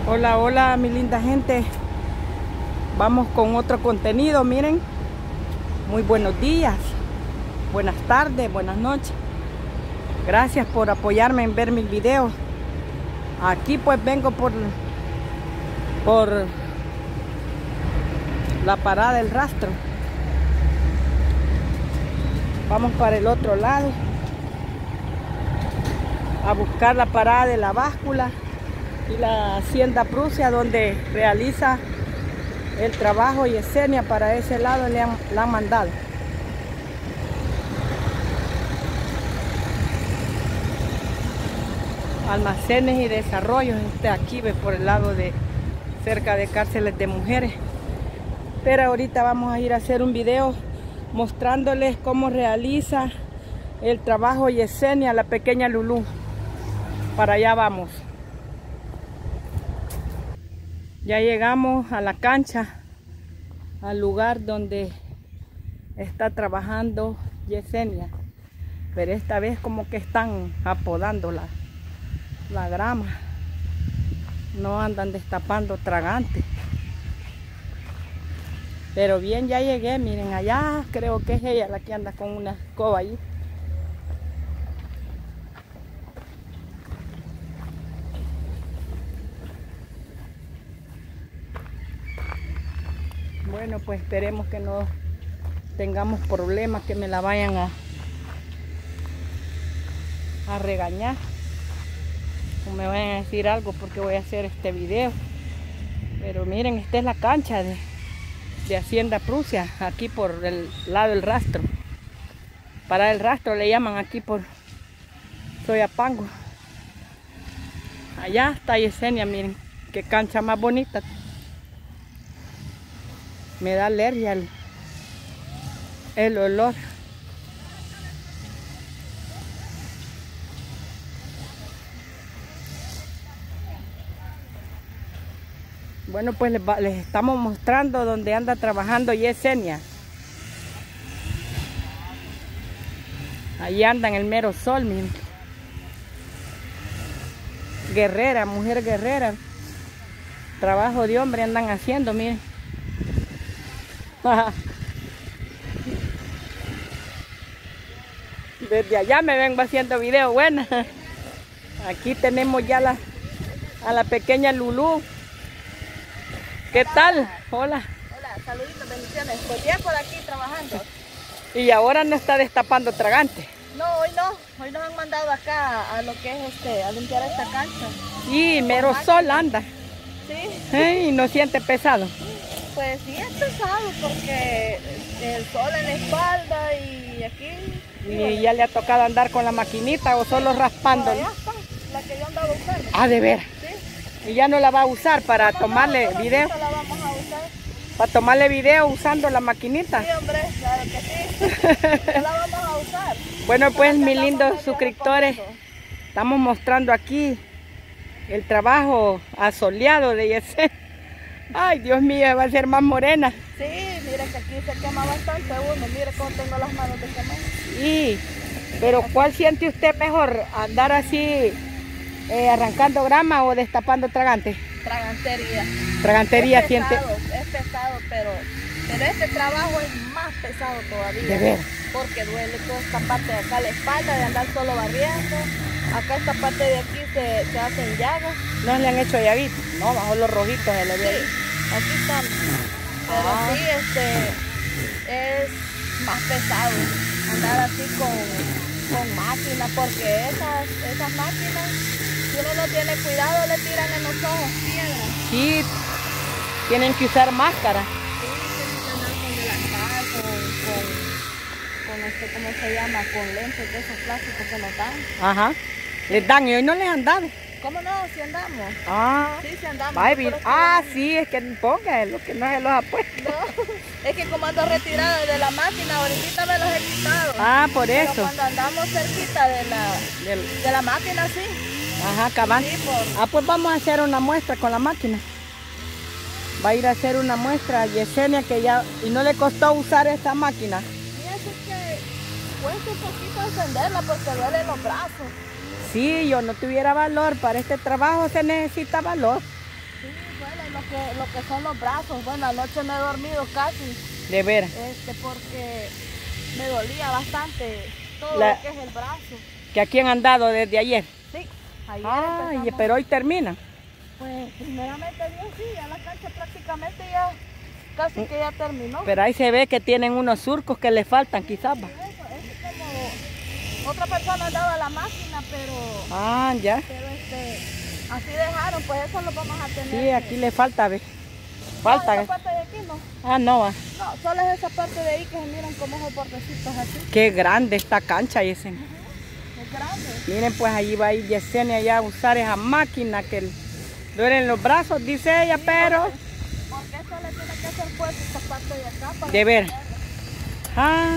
Hola, hola mi linda gente. Vamos con otro contenido, miren. Muy buenos días, buenas tardes, buenas noches. Gracias por apoyarme en ver mis videos. Aquí pues vengo por la parada del rastro. Vamos para el otro lado a buscar la parada de la báscula y la hacienda Prusia, donde realiza el trabajo Yesenia. Para ese lado la han mandado. Almacenes y desarrollos aquí por el lado de cerca de cárceles de mujeres. Pero ahorita vamos a ir a hacer un video mostrándoles cómo realiza el trabajo Yesenia, la pequeña Lulú. Para allá vamos. Ya llegamos a la cancha, al lugar donde está trabajando Yesenia. Pero esta vez como que están apodando la grama. No andan destapando tragantes. Pero bien, ya llegué. Miren, allá creo que es ella la que anda con una escoba ahí. Bueno, pues esperemos que no tengamos problemas, que me la vayan a regañar o me vayan a decir algo porque voy a hacer este video. Pero miren, esta es la cancha de Hacienda Prusia, aquí por el lado del rastro. Para el rastro le llaman aquí por Soyapango. Allá está Yesenia, miren qué cancha más bonita. Me da alergia el olor. Bueno, pues les estamos mostrando donde anda trabajando Yesenia. Ahí anda en el mero sol, miren. Guerrera, mujer guerrera. Trabajo de hombre andan haciendo, miren. Desde allá me vengo haciendo video. Bueno, aquí tenemos ya a la pequeña Lulú. ¿Qué tal? Hola. Hola, saluditos, bendiciones. Pues bien por aquí trabajando. Y ahora no está destapando tragante. No, hoy no. Hoy nos han mandado acá a lo que es a limpiar esta cancha. Sí, mero sol anda. Sí. Y no siente pesado. Pues sí es pesado porque el sol en la espalda y aquí. ¿Y bueno, ya le ha tocado andar con la maquinita o solo raspando? Allá está, la que yo andaba usando. Ah, de veras. Sí. Y ya no la va a usar para tomarle video. La vamos a usar. Para tomarle video usando la maquinita. Sí, hombre, claro que sí. Ya la vamos a usar. Bueno, pues mis lindos suscriptores, estamos mostrando aquí el trabajo asoleado de Yesenia. Ay, Dios mío, va a ser más morena. Sí, mire que aquí se quema bastante uno. Mire cómo tengo las manos de quemar. Sí, pero ¿cuál siente usted mejor? ¿Andar así arrancando grama o destapando tragante? Tragantería. Tragantería es pesado, siente. es pesado, pero este trabajo es más pesado todavía. De veras. Porque duele toda esta parte de acá, la espalda, de andar solo barriendo. Acá esta parte de aquí se hacen llagas. ¿No le han hecho llaguitos? No, bajo los rojitos se le ve. Sí, aquí están. Pero sí, es más pesado andar así con máquinas, porque esas máquinas, si uno no tiene cuidado, le tiran en los ojos piedras. Sí, tienen que usar máscara. Sí, tienen que andar con delantal, ¿cómo se llama? Con lentes de esos plásticos que nos dan. Ajá, les dan y hoy no les han dado. ¿Cómo no? Si andamos. Ah, Sí, si andamos. Sí, es que ponga lo que no se los ha puesto. No, es que como ando retirada de la máquina, ahorita me los he quitado. Ah, por Pero eso. cuando andamos cerquita de la máquina, sí. Ajá, cabal. Sí, pues vamos a hacer una muestra con la máquina. Va a ir a hacer una muestra a Yesenia y no le costó usar esta máquina. Fíjate que cuesta un poquito encenderla porque duele los brazos. Sí, yo no tuviera valor para este trabajo, se necesita valor. Sí, bueno, y lo que son los brazos. Bueno, anoche no he dormido casi. De veras. Porque me dolía bastante todo lo que es el brazo. ¿Que aquí han andado desde ayer? Sí, ayer Ay, pero hoy termina. Pues primeramente Dios, sí, ya la cancha prácticamente ya casi que ya terminó. Pero ahí se ve que tienen unos surcos que le faltan, quizás. Sí, eso, es como otra persona andaba a la máquina, pero... Ah, ya. Pero así dejaron, pues eso lo vamos a tener. Sí, aquí le falta, ¿ves? Falta. No, esa parte de aquí no. Ah, no va. No, solo es esa parte de ahí que se miran como esos bordecitos así. Qué grande esta cancha, Yesenia. Es grande. Miren, pues allí va a ir Yesenia ya a usar esa máquina que le duelen los brazos, dice ella, Sí, pero... Porque eso le tiene que hacer fuerte esta parte de acá. Para de ver. Ah.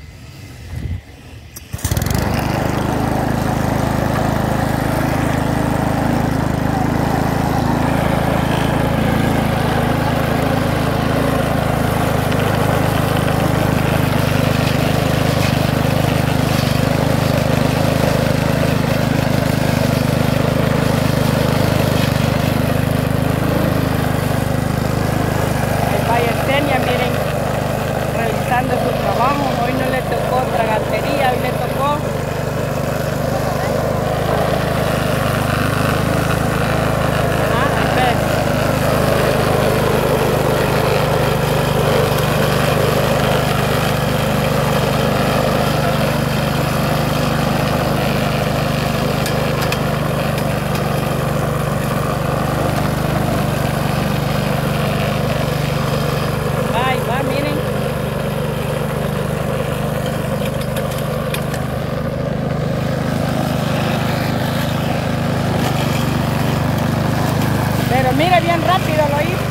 Miren, realizando su trabajo. Hoy no le tocó tragantería, hoy le tocó miren. Pero mire bien rápido lo hizo.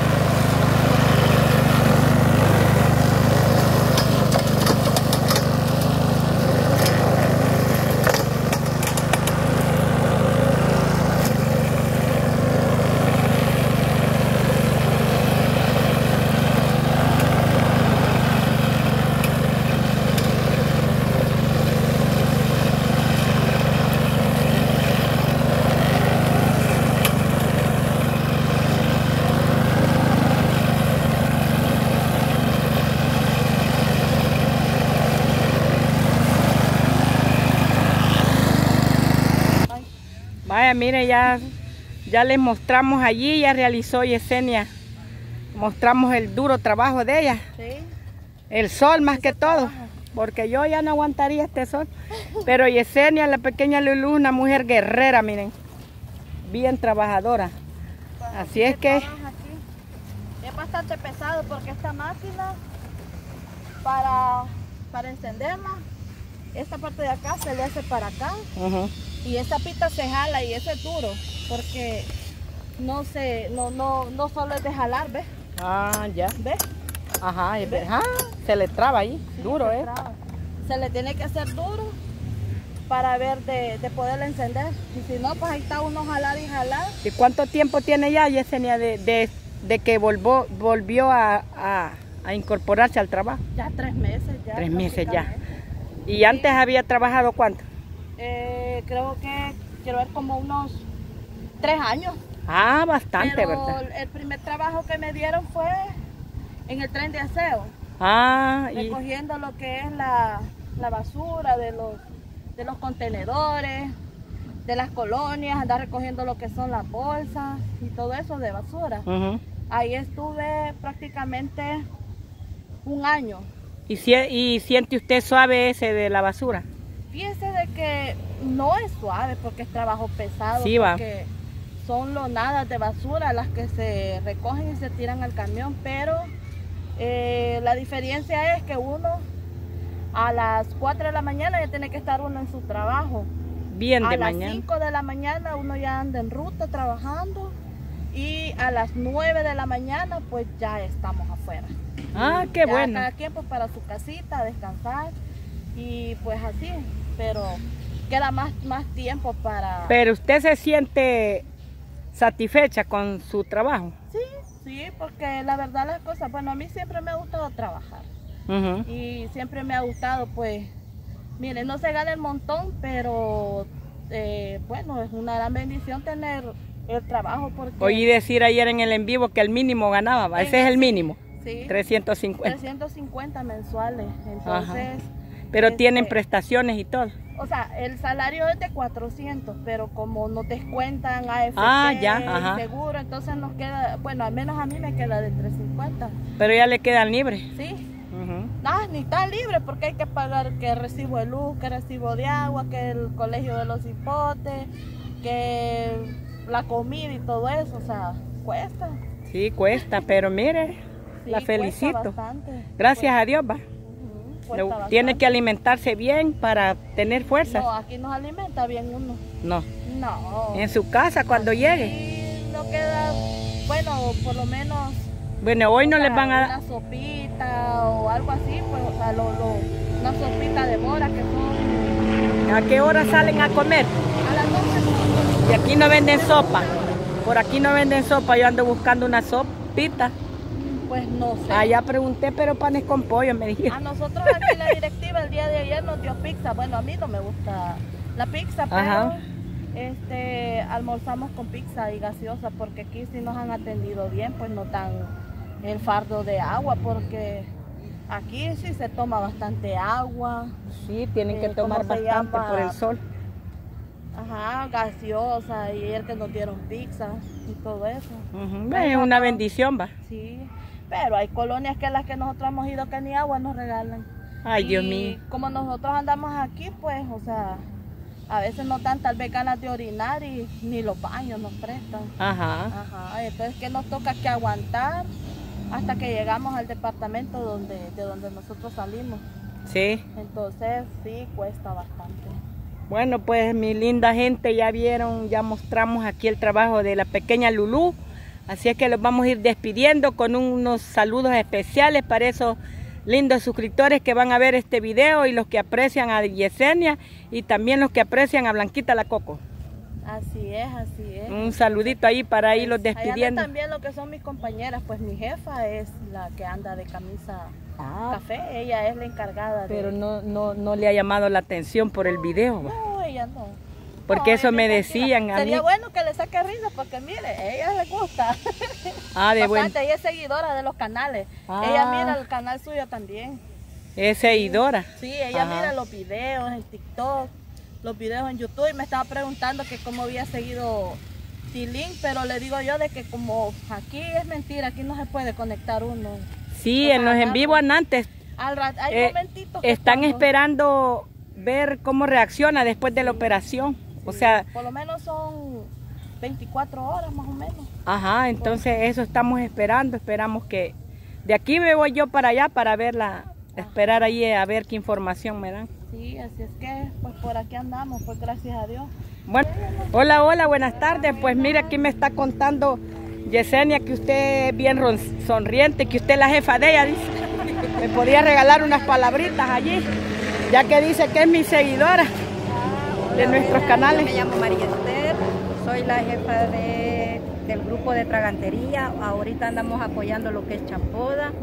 Vaya, mire, ya les mostramos allí, ya realizó Yesenia. Mostramos el duro trabajo de ella. Sí. El sol más que todo, porque yo ya no aguantaría este sol. Pero Yesenia, la pequeña Lulú, una mujer guerrera, miren. Bien trabajadora. Así es que... Es bastante pesado porque esta máquina, para encenderla, esta parte de acá se le hace para acá. Y esta pita se jala y eso es duro, porque no solo es de jalar, ¿ves? Ah, ya. ¿Ves? Ajá, se le traba ahí, sí, duro, Se le tiene que hacer duro para ver de poderla encender. Y si no, pues ahí está uno jalar y jalar. ¿Y cuánto tiempo tiene ya Yesenia de que volvió a incorporarse al trabajo? Ya 3 meses ya. 3 meses ya. ¿Y antes había trabajado cuánto? Creo que quiero ver como unos 3 años. Ah, bastante, pero ¿verdad? El primer trabajo que me dieron fue en el tren de aseo. Recogiendo lo que es la basura de los contenedores, de las colonias, andar recogiendo lo que son las bolsas y todo eso de basura. Ahí estuve prácticamente 1 año. ¿Y siente usted suave ese de la basura? Fíjese de que no es suave porque es trabajo pesado. Sí, va. Porque son lonadas de basura las que se recogen y se tiran al camión, pero la diferencia es que uno a las 4 de la mañana ya tiene que estar uno en su trabajo. Bien de mañana. A las 5 de la mañana uno ya anda en ruta trabajando y a las 9 de la mañana pues ya estamos afuera. Ah, qué bueno. Cada quien pues para su casita, a descansar y pues así, pero queda más tiempo para... ¿Pero usted se siente satisfecha con su trabajo? Sí, porque la verdad las cosas, bueno, a mí siempre me ha gustado trabajar. Y siempre me ha gustado, pues, miren, no se gana el montón, pero bueno, es una gran bendición tener el trabajo. Porque oí decir ayer en el en vivo que el mínimo ganaba, ¿va? Ese es el mínimo. Sí. 350. 350 mensuales. Entonces, ajá. Pero tienen prestaciones y todo. O sea, el salario es de 400, pero como nos descuentan AFP, ya, ajá. seguro, entonces nos queda, bueno, al menos a mí me queda de 350. Pero ya le quedan libres. Sí. Ni está libre porque hay que pagar que recibo de luz, que recibo de agua, que el colegio de los hipotes, que la comida y todo eso, o sea, cuesta. Sí, cuesta, pero mire, sí, la felicito. cuesta. Gracias a Dios, va. Tiene que alimentarse bien para tener fuerzas. No, aquí nos alimenta bien uno. No. No. En su casa cuando llegue. Sí, no queda, bueno, por lo menos. Bueno, hoy no les van a dar una sopita o algo así, pues, o sea, una sopita de mora que son. ¿A qué hora salen a comer? A las 12. Y aquí no venden sopa. Por aquí no venden sopa. Yo ando buscando una sopita. Pues no sé. Allá pregunté, pero panes con pollo, me dijeron. A nosotros aquí la directiva el día de ayer nos dio pizza. Bueno, a mí no me gusta la pizza, pero almorzamos con pizza y gaseosa porque aquí sí nos han atendido bien, pues no dan el fardo de agua porque aquí sí se toma bastante agua. Sí, tienen que tomar bastante por el sol. Ajá, gaseosa y el que nos dieron pizza y todo eso. Es una bendición, va. Sí. Pero hay colonias que las que nosotros hemos ido que ni agua nos regalan. Ay, Dios mío. Como nosotros andamos aquí, pues, o sea, a veces no dan tal vez ganas de orinar y ni los baños nos prestan. Ajá. Entonces que nos toca que aguantar hasta que llegamos al departamento de donde nosotros salimos. Sí. Entonces sí, cuesta bastante. Bueno, pues mi linda gente, ya vieron, ya mostramos aquí el trabajo de la pequeña Lulú. Así es que los vamos a ir despidiendo con unos saludos especiales para esos lindos suscriptores que van a ver este video y los que aprecian a Yesenia y también los que aprecian a Blanquita la Coco. Así es, así es. Un saludito ahí para irlos despidiendo. Allá también lo que son mis compañeras, pues mi jefa es la que anda de camisa café, ella es la encargada. Pero no le ha llamado la atención por el video. No, ella no. Porque eso me decían a mí. Sería bueno que le saque risa porque mire, a ella le gusta. De bueno. Ella es seguidora de los canales. Ella mira el canal suyo también. ¿Es seguidora? Sí, ella mira los videos en TikTok, los videos en YouTube y me estaba preguntando que cómo había seguido Tilín, pero le digo yo de que como aquí es mentira, aquí no se puede conectar uno. Sí, en los en vivo antes. Hay momentitos están esperando ver cómo reacciona después de la operación. Sí, o sea, por lo menos son 24 horas más o menos. Ajá, entonces eso estamos esperando, esperamos que de aquí me voy yo para allá para verla, esperar ahí a ver qué información me dan. Sí, así es que pues por aquí andamos, pues gracias a Dios. Bueno, hola, buenas tardes. Pues mire, aquí me está contando Yesenia que usted es bien sonriente, que usted es la jefa de ella, dice. Me podía regalar unas palabritas allí, ya que dice que es mi seguidora de nuestros canales. Me llamo María Esther, soy la jefa del grupo de tragantería. Ahorita andamos apoyando lo que es Champoda.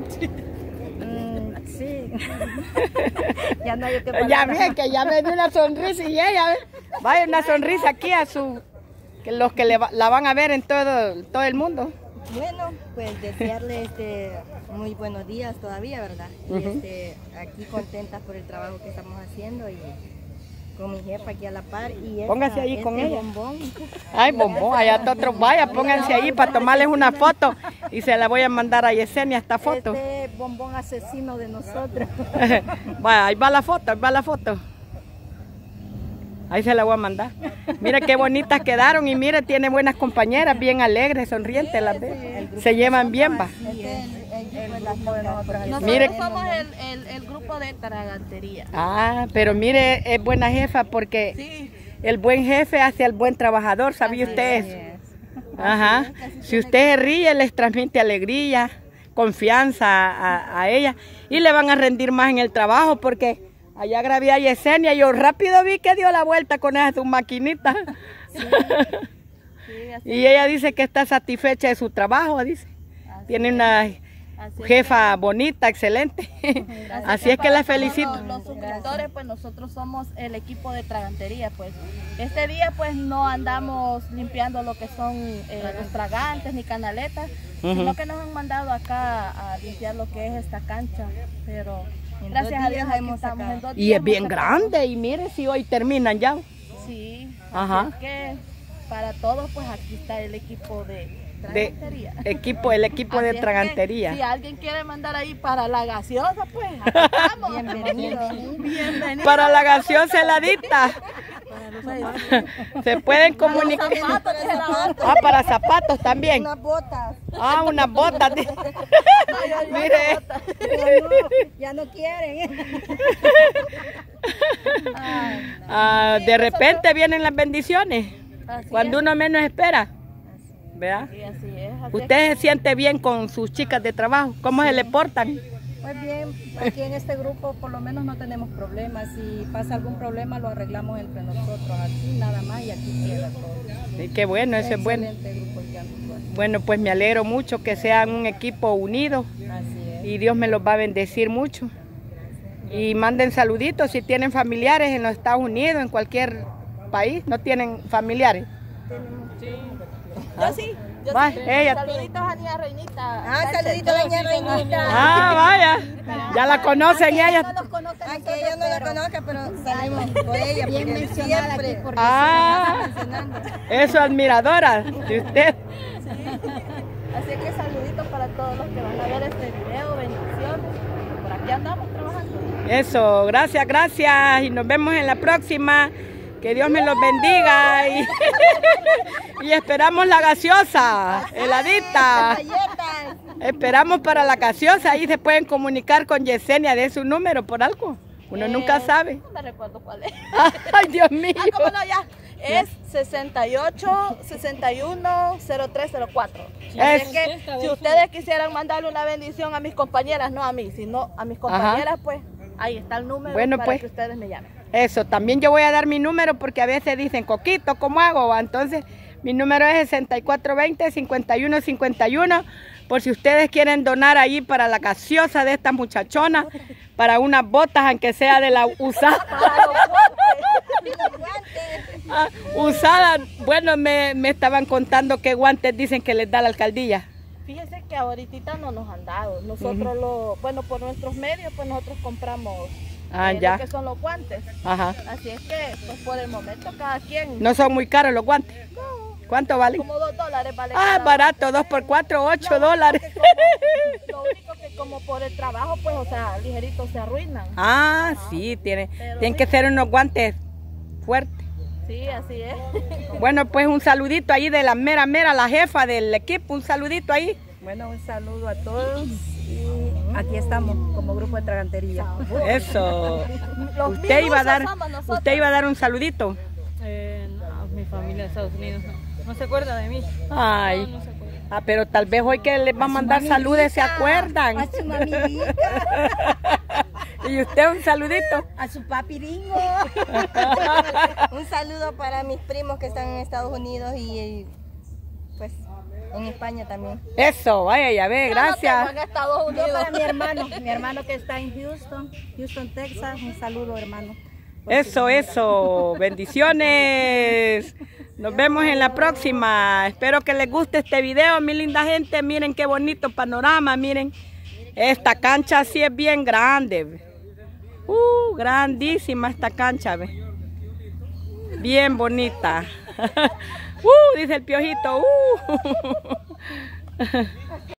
Sí. Ya no hay que ya ve que ya me dio una sonrisa y ella vaya una sonrisa aquí a que los que la van a ver en todo el mundo. Bueno, pues desearle muy buenos días todavía, ¿verdad? Y aquí contentas por el trabajo que estamos haciendo y con mi jefa aquí a la par. Y póngase ahí con ella. Bombón. Ay, Bombón, allá está otro. Vaya, pónganse ahí para tomarles una foto y se la voy a mandar a Yesenia esta foto. Bombón asesino de nosotros. Vaya, ahí va la foto, Ahí se la voy a mandar. Mira qué bonitas quedaron y mira, tiene buenas compañeras, bien alegres, sonrientes las ve. Se llevan bien, va. Nosotros somos el grupo de tragantería. Pero mire, es buena jefa porque el buen jefe hace al buen trabajador, ¿sabía usted eso? Ajá. Si usted se ríe, les transmite alegría, confianza a ella y le van a rendir más en el trabajo porque allá grabé a Yesenia y yo rápido vi que dio la vuelta con esa su maquinita. Y ella dice que está satisfecha de su trabajo, dice. Tiene jefa bonita, excelente. Así es que la felicito. Los suscriptores, pues nosotros somos el equipo de tragantería, pues. Este día pues no andamos limpiando lo que son los tragantes ni canaletas, sino que nos han mandado acá a limpiar lo que es esta cancha, pero gracias a Dios aquí estamos en 2 días. Y es bien grande, y mire si hoy terminan ya. Sí, ajá. Así es que para todos pues aquí está el equipo de tragantería. El equipo de tragantería. Si alguien quiere mandar ahí para la gaseosa, pues aquí estamos. Bienvenido. Bienvenido. Para la gaseosa heladita. Se pueden comunicar. Para zapatos también. Unas botas. Unas botas. Mire. Ya no quieren. De repente vienen las bendiciones. Cuando uno menos espera. ¿Verdad? Sí, así es. ¿Usted se siente bien con sus chicas de trabajo? ¿Cómo se le portan? Pues bien, aquí en este grupo por lo menos no tenemos problemas. Si pasa algún problema lo arreglamos entre nosotros, aquí nada más y aquí queda todo. Sí, qué bueno, eso es bueno. Grupo ya. Bueno, pues me alegro mucho que sean un equipo unido. Así es. Y Dios me los va a bendecir mucho. Y manden saluditos si tienen familiares en los Estados Unidos, en cualquier país. ¿No tienen familiares? Yo sí. Va, ella. Saluditos a Doña Reinita. Saluditos a Doña Reinita. Vaya. Ya la conocen ellas. Aunque ella no la conozca, pero salimos por ella. Bien mencionada aquí siempre. porque Eso, admiradora de usted. Así que saluditos para todos los que van a ver este video. Bendiciones. Por aquí andamos trabajando. Eso, gracias. Y nos vemos en la próxima. Que Dios me los bendiga y esperamos la gaseosa, heladita. Esperamos para la gaseosa, ahí se pueden comunicar con Yesenia de su número por algo. Uno nunca sabe. No me recuerdo cuál es. Ay, Dios mío. ¿Cómo no? Ya. Es 68 61 0304. Así es que si ustedes quisieran mandarle una bendición a mis compañeras, no a mí, sino a mis compañeras, pues ahí está el número para que ustedes me llamen. Eso, también yo voy a dar mi número porque a veces dicen, Coquito, ¿cómo hago? Entonces, mi número es 6420-5151, por si ustedes quieren donar ahí para la gaseosa de esta muchachona, para unas botas, aunque sea de la usada. Usada, bueno, me estaban contando qué guantes dicen que les da la alcaldía. Fíjense que ahorita no nos han dado. Nosotros, bueno, por nuestros medios, pues nosotros compramos ya. lo que son los guantes. Ajá. Así es que, pues por el momento, cada quien. ¿No son muy caros los guantes? No. ¿Cuánto valen? Como $2 vale. Barato, 2 por 4, $8. Lo único que como por el trabajo, pues, o sea, ligeritos se arruinan. Sí, tienen que ser unos guantes fuertes. Sí, así es. Bueno, pues un saludito ahí de la mera, la jefa del equipo, un saludito ahí. Bueno, un saludo a todos y aquí estamos como grupo de tragantería. Eso. Usted iba a dar un saludito. No, mi familia de Estados Unidos no se acuerda de mí. Ay. No se acuerda. Pero tal vez hoy que les va a mandar saludos se acuerdan. A su mamita. Y usted un saludito. A su papiringo. Un saludo para mis primos que están en Estados Unidos y pues en España también. Eso, vaya, ya ve, gracias. En Estados Unidos. Para mi hermano que está en Houston, Texas, un saludo, hermano. Eso, bendiciones. Nos vemos en la próxima. Espero que les guste este video, mi linda gente. Miren qué bonito panorama, miren. Esta cancha sí es bien grande. Grandísima esta cancha, ve. Bien bonita. Dice el piojito.